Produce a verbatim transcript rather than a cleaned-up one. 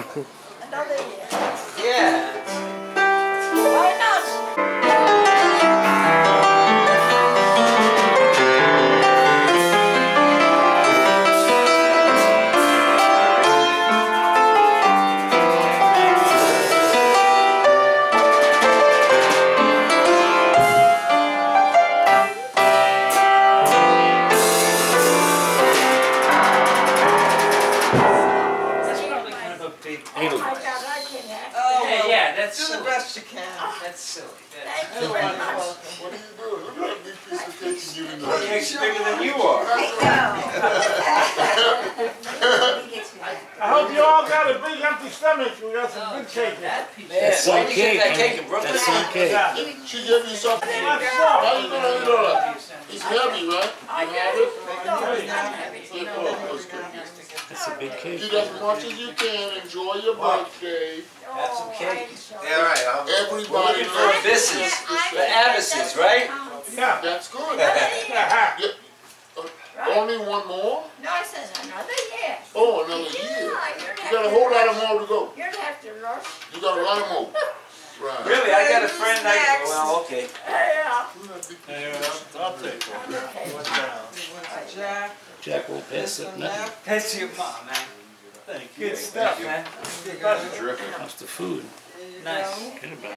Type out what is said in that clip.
Another year. Yeah. Why not? Oh my God, I can have Oh, well, yeah, that's do silly. the best you can. That's silly. Thank you very much. What are you doing? Look at that big piece of cake you giving The me. cake's bigger than you are. I hope you all got a big empty stomach. We got some good cake. Man, That's why some did you get cake. that cake in Brooklyn? That's some cake. She gave you something. That's How soft. you gonna eat all that? It's heavy, right? I You have it? That's a big cake. Eat as much as you can. Enjoy your birthday. Have some cake. Yeah, Yeah, all right. I'll, Everybody we're looking for loves abysses. this. For abysses, right? Yeah. That's good. Yeah. Yeah. Uh, only one more? No, I said another year. Oh, another Yeah, year. you'd You have got a to whole lot rush. of more to go. You'd have to rush. You got a lot of more. Right. Really, I got a friend. I Next. well, okay. Yeah. I'll take one. Jack. Jack won't pass up nothing. That's your mom, man. Thank you. Good stuff, man. That's Terrific. How's the food? Nice. Good about it.